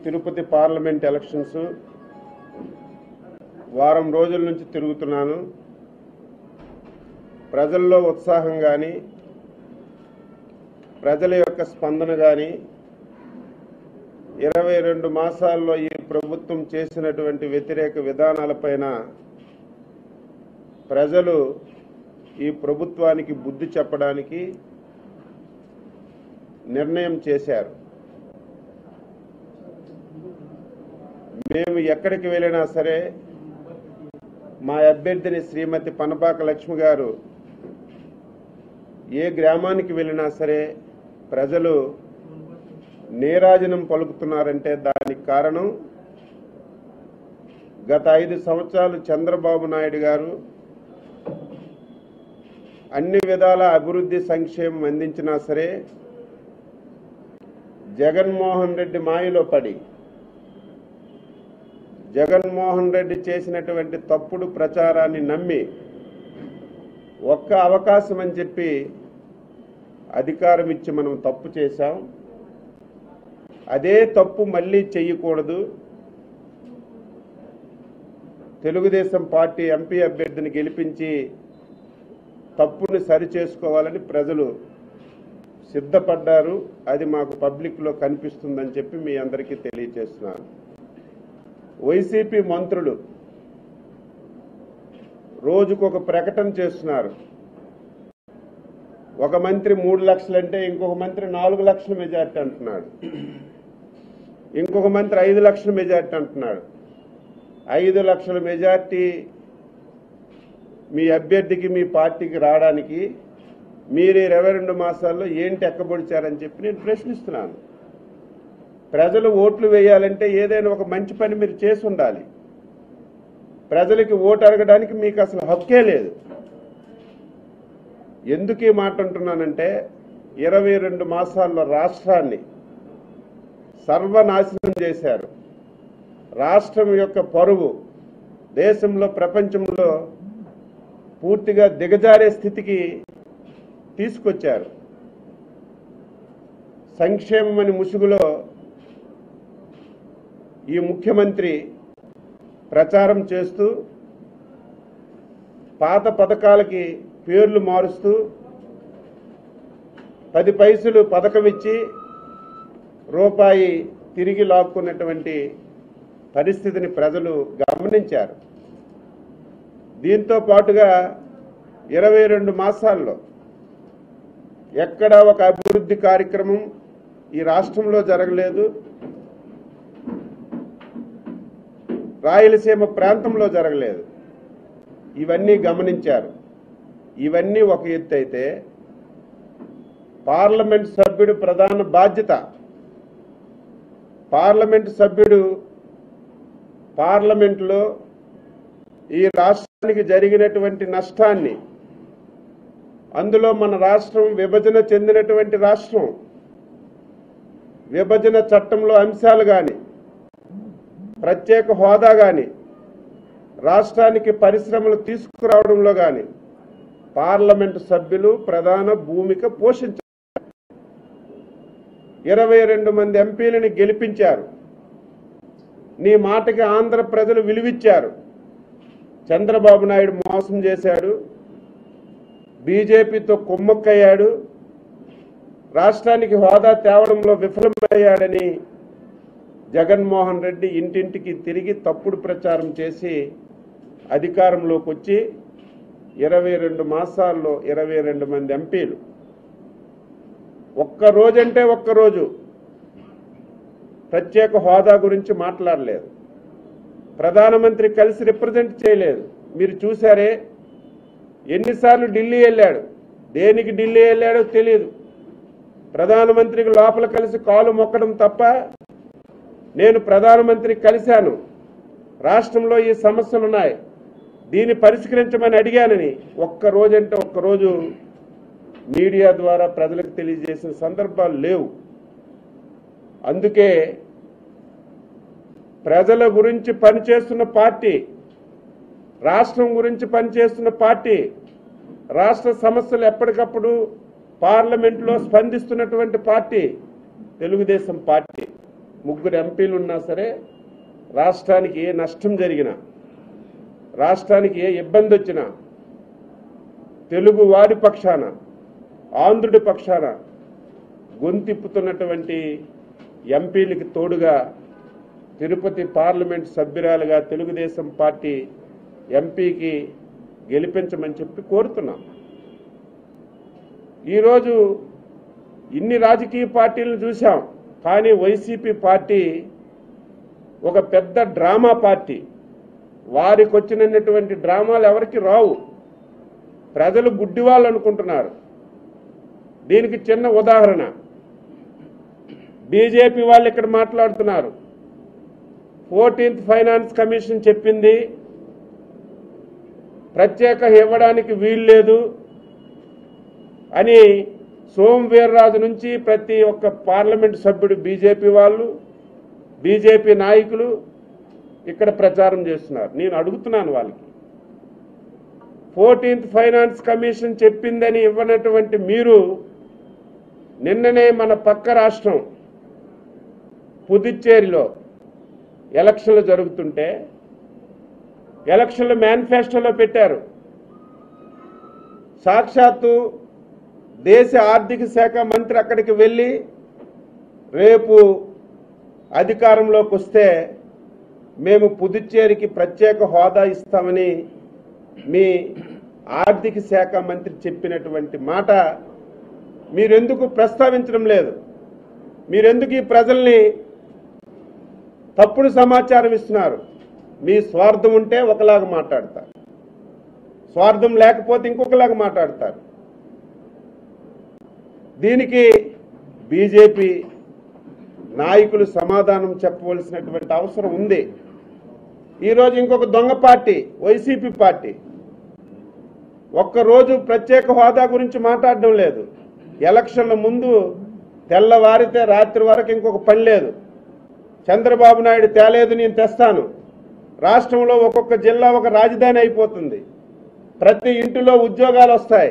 Tirupati parliament elections వారం రోజుల నుంచి తిరుగుతున్నాను. ప్రజల్లో ఉత్సాహం కానీ ప్రజల యొక్క స్పందన కానీ 22 మాసాల్లో ఈ ప్రభుత్వం చేసినటువంటి వ్యతిరేక విధానాలపైన ప్రజలు ఈ ప్రభుత్వానికి బుద్ధి చెప్పడానికి నిర్ణయం చేశారు. మేము ఎక్కడికి వెళ్ళినా సరే మా అభ్యర్థిని శ్రీమతి పనపాక లక్ష్మి గారు ఏ గ్రామానికి వెళ్ళినా సరే ప్రజలు నీరాజనం పలుకుతున్నారంటే దానికి కారణం గత 5 సంవత్సరాలు చంద్రబాబు నాయుడు గారు అన్ని విధాల అభివృద్ధి సంక్షేమం అందించినా సరే జగన్మోహన్ రెడ్డి మాయలో పడి జగన్మోహన్ రెడ్డి చేసినటువంటి తప్పుడు ప్రచారాన్ని నమ్మి ఒక్క అవకాశం అని చెప్పి అధికారం ఇచ్చి మనం తప్పు చేశాం. అదే తప్పు మళ్ళీ చేయకూడదు. తెలుగుదేశం పార్టీ ఎంపీ అభ్యర్థిని గెలిపించి తప్పుని సరిచేసుకోవాలని ప్రజలు సిద్ధపడ్డారు. అది మాకు పబ్లిక్లో కనిపిస్తుందని చెప్పి మీ అందరికీ తెలియజేస్తున్నాను. వైసీపీ మంత్రులు రోజుకొక ప్రకటన చేస్తున్నారు. ఒక మంత్రి 3 లక్షలు అంటే ఇంకొక మంత్రి 4 లక్షల మెజార్టీ అంటున్నాడు. ఇంకొక మంత్రి 5 లక్షల మెజార్టీ అంటున్నాడు. 5 లక్షల మెజార్టీ మీ అభ్యర్థికి మీ పార్టీకి రావడానికి మీరు 22 మాసాల్లో ఏంటి ఎక్కబొడిచారని చెప్పి నేను ప్రశ్నిస్తున్నాను. ప్రజలు ఓట్లు వేయాలంటే ఏదైనా ఒక మంచి పని మీరు చేసి ఉండాలి. ప్రజలకి ఓటు అడగడానికి మీకు అసలు హక్కే లేదు. ఎందుకు ఈ మాట అంటున్నానంటే 22 మాసాల్లో రాష్ట్రాన్ని సర్వనాశనం చేశారు. రాష్ట్రం యొక్క పరువు దేశంలో ప్రపంచంలో పూర్తిగా దిగజారే స్థితికి తీసుకొచ్చారు. సంక్షేమం అని ముసుగులో ఈ ముఖ్యమంత్రి ప్రచారం చేస్తూ పాత పథకాలకి పేర్లు మారుస్తూ 10 పైసలు పథకం ఇచ్చి రూపాయి తిరిగి లాక్కున్నటువంటి పరిస్థితిని ప్రజలు గమనించారు. దీంతో పాటుగా 22 మాసాల్లో ఎక్కడా ఒక అభివృద్ధి కార్యక్రమం ఈ రాష్ట్రంలో జరగలేదు. రాయలసీమ ప్రాంతంలో జరగలేదు. ఇవన్నీ గమనించారు. ఇవన్నీ ఒక ఎత్తు అయితే పార్లమెంట్ సభ్యుడు ప్రధాన బాధ్యత. పార్లమెంట్ సభ్యుడు పార్లమెంట్లో ఈ రాష్ట్రానికి జరిగినటువంటి నష్టాన్ని, అందులో మన రాష్ట్రం విభజన చెందినటువంటి రాష్ట్రం, విభజన చట్టంలో అంశాలు కానీ ప్రత్యేక హోదా కానీ రాష్ట్రానికి పరిశ్రమలు తీసుకురావడంలో కానీ పార్లమెంటు సభ్యులు ప్రధాన భూమిక పోషించారు. 22 మంది ఎంపీలని గెలిపించారు. నీ మాటకి ఆంధ్ర ప్రజలు విలువిచ్చారు. చంద్రబాబు నాయుడు మోసం చేశాడు, బీజేపీతో కుమ్మక్కయ్యాడు, రాష్ట్రానికి హోదా తేవడంలో విఫలమయ్యాడని జగన్మోహన్ రెడ్డి ఇంటింటికి తిరిగి తప్పుడు ప్రచారం చేసి అధికారంలోకి వచ్చి 22 మాసాల్లో 22 మంది ఎంపీలు ఒక్కరోజంటే ఒక్కరోజు ప్రత్యేక హోదా గురించి మాట్లాడలేదు. ప్రధానమంత్రి కలిసి రిప్రజెంట్ చేయలేదు. మీరు చూసారే ఎన్నిసార్లు ఢిల్లీ వెళ్ళాడు, దేనికి ఢిల్లీ వెళ్ళాడో తెలియదు. ప్రధానమంత్రికి లోపల కలిసి కాలు మొక్కడం తప్ప నేను ప్రధానమంత్రి కలిశాను, రాష్ట్రంలో ఈ సమస్యలు ఉన్నాయి, దీన్ని పరిష్కరించమని అడిగానని ఒక్కరోజంటే ఒక్కరోజు మీడియా ద్వారా ప్రజలకు తెలియజేసిన సందర్భాలు లేవు. అందుకే ప్రజల గురించి పనిచేస్తున్న పార్టీ, రాష్ట్రం గురించి పనిచేస్తున్న పార్టీ, రాష్ట్ర సమస్యలు ఎప్పటికప్పుడు పార్లమెంట్లో స్పందిస్తున్నటువంటి పార్టీ తెలుగుదేశం పార్టీ. ముగ్గురు ఎంపీలు ఉన్నా సరే రాష్ట్రానికి ఏ నష్టం జరిగినా, రాష్ట్రానికి ఏ ఇబ్బంది వచ్చినా తెలుగు వారి పక్షాన, ఆంధ్రుడి పక్షాన గొంతిప్పుతున్నటువంటి ఎంపీలకి తోడుగా తిరుపతి పార్లమెంట్ సభ్యురాలుగా తెలుగుదేశం పార్టీ ఎంపీకి గెలిపించమని చెప్పి కోరుతున్నాం. ఈరోజు ఇన్ని రాజకీయ పార్టీలను చూశాం, కానీ వైసీపీ పార్టీ ఒక పెద్ద డ్రామా పార్టీ. వారికి వచ్చినటువంటి డ్రామాలు ఎవరికి రావు. ప్రజలు గుడ్డివాళ్ళు అనుకుంటున్నారు. దీనికి చిన్న ఉదాహరణ, బీజేపీ వాళ్ళు ఇక్కడ మాట్లాడుతున్నారు. 14th ఫైనాన్స్ కమిషన్ చెప్పింది ప్రత్యేక ఇవ్వడానికి వీల్లేదు అని సోమవీర్రాజు నుంచి ప్రతి ఒక్క పార్లమెంట్ సభ్యుడు, బీజేపీ వాళ్ళు, బీజేపీ నాయకులు ఇక్కడ ప్రచారం చేస్తున్నారు. నేను అడుగుతున్నాను వాళ్ళకి, 14th ఫైనాన్స్ కమిషన్ చెప్పిందని ఇవ్వనటువంటి మీరు నిన్ననే మన పక్క రాష్ట్రం పుదుచ్చేరిలో ఎలక్షన్లు జరుగుతుంటే ఎలక్షన్లు మేనిఫెస్టోలో పెట్టారు. సాక్షాత్తు దేశ ఆర్థిక శాఖ మంత్రి అక్కడికి వెళ్ళి రేపు అధికారంలోకి వస్తే మేము పుదుచ్చేరికి ప్రత్యేక హోదా ఇస్తామని మీ ఆర్థిక శాఖ మంత్రి చెప్పినటువంటి మాట మీరెందుకు ప్రస్తావించడం లేదు? మీరెందుకు ఈ ప్రజల్ని తప్పుడు సమాచారం ఇస్తున్నారు? మీ స్వార్థం ఉంటే ఒకలాగా మాట్లాడతారు, స్వార్థం లేకపోతే ఇంకొకలాగా మాట్లాడతారు. దీనికి బీజేపీ నాయకులు సమాధానం చెప్పవలసినటువంటి అవసరం ఉంది. ఈరోజు ఇంకొక దొంగ పార్టీ వైసీపీ పార్టీ ఒక్కరోజు ప్రత్యేక హోదా గురించి మాట్లాడడం లేదు. ఎలక్షన్ల ముందు తెల్లవారితే రాత్రి వరకు ఇంకొక పని లేదు. చంద్రబాబు నాయుడు తేలేదు, నేను తెస్తాను. రాష్ట్రంలో ఒక్కొక్క జిల్లా ఒక రాజధాని అయిపోతుంది. ప్రతి ఇంటిలో ఉద్యోగాలు వస్తాయి.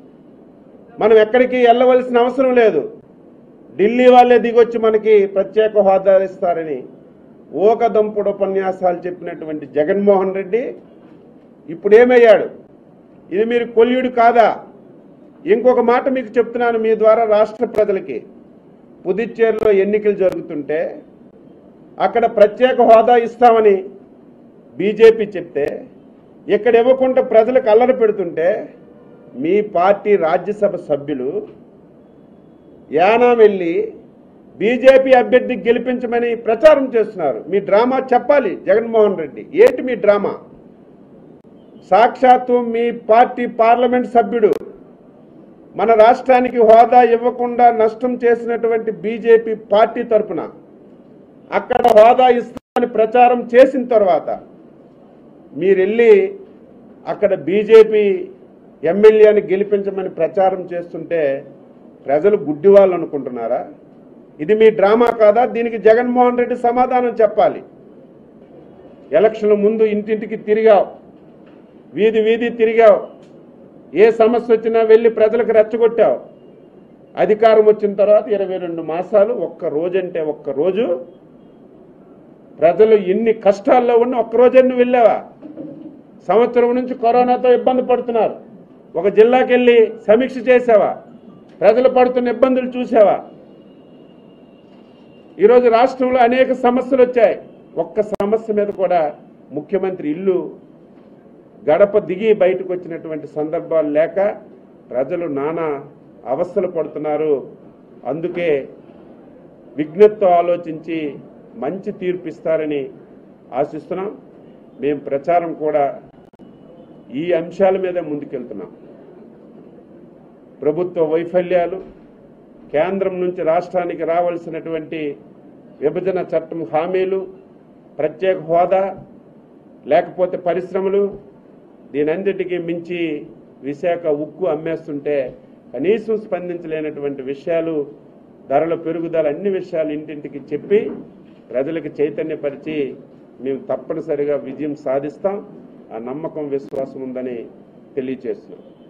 మనం ఎక్కడికి వెళ్ళవలసిన అవసరం లేదు. ఢిల్లీ వాళ్ళే దిగొచ్చి మనకి ప్రత్యేక హోదా ఇస్తారని ఓకదంపుడు ఉపన్యాసాలు చెప్పినటువంటి జగన్మోహన్ రెడ్డి ఇప్పుడు ఏమయ్యాడు? ఇది మీరు కొల్యుడు కాదా? ఇంకొక మాట మీకు చెప్తున్నాను మీ ద్వారా రాష్ట్ర ప్రజలకి. పుదుచ్చేరిలో ఎన్నికలు జరుగుతుంటే అక్కడ ప్రత్యేక హోదా ఇస్తామని బీజేపీ చెప్తే ఇక్కడ ఇవ్వకుండా ప్రజలకు అల్లరి పెడుతుంటే మీ పార్టీ రాజ్యసభ సభ్యులు యానాం వెళ్ళి బీజేపీ అభ్యర్థికి గెలిపించమని ప్రచారం చేస్తున్నారు. మీ డ్రామా చెప్పాలి జగన్మోహన్ రెడ్డి. ఏంటి మీ డ్రామా? సాక్షాత్తు మీ పార్టీ పార్లమెంట్ సభ్యుడు మన రాష్ట్రానికి హోదా ఇవ్వకుండా నష్టం చేసినటువంటి బీజేపీ పార్టీ తరఫున అక్కడ హోదా ఇస్తామని ప్రచారం చేసిన తర్వాత మీరెళ్ళి అక్కడ బీజేపీ ఎమ్మెల్యేని గెలిపించమని ప్రచారం చేస్తుంటే ప్రజలు గుడ్డివాళ్ళు అనుకుంటున్నారా? ఇది మీ డ్రామా కాదా? దీనికి జగన్మోహన్ రెడ్డి సమాధానం చెప్పాలి. ఎలక్షన్ల ముందు ఇంటింటికి తిరిగావు, వీధి వీధి తిరిగావు, ఏ సమస్య వచ్చినా వెళ్ళి ప్రజలకు రెచ్చగొట్టావు. అధికారం వచ్చిన తర్వాత 22 మాసాలు ఒక్క రోజంటే ఒక్క రోజు ప్రజలు ఎన్ని కష్టాల్లో ఉన్న ఒక్క రోజు వెళ్ళావా? సంవత్సరం నుంచి కరోనాతో ఇబ్బంది పడుతున్నారు. ఒక జిల్లాకి వెళ్ళి సమీక్ష చేసావా? ప్రజలు పడుతున్న ఇబ్బందులు చూసావా? ఈరోజు రాష్ట్రంలో అనేక సమస్యలు వచ్చాయి. ఒక్క సమస్య మీద కూడా ముఖ్యమంత్రి ఇల్లు గడప దిగి బయటకు వచ్చినటువంటి సందర్భాలు లేక ప్రజలు నానా అవస్థలు పడుతున్నారు. అందుకే విజ్ఞతతో ఆలోచించి మంచి తీర్పు ఇస్తారని ఆశిస్తున్నాం. మేము ప్రచారం కూడా ఈ అంశాల మీద ముందుకెళ్తున్నాం. ప్రభుత్వ వైఫల్యాలు, కేంద్రం నుంచి రాష్ట్రానికి రావాల్సినటువంటి విభజన చట్టం హామీలు, ప్రత్యేక హోదా, లేకపోతే పరిశ్రమలు, దీనంతటికీ మించి విశాఖ ఉక్కు అమ్మేస్తుంటే కనీసం స్పందించలేనటువంటి విషయాలు, ధరల పెరుగుదల, అన్ని విషయాలు ఇంటింటికి చెప్పి ప్రజలకు చైతన్యపరిచి మేము తప్పనిసరిగా విజయం సాధిస్తాం. ఆ నమ్మకం, విశ్వాసం ఉందని తెలియజేస్తున్నాం.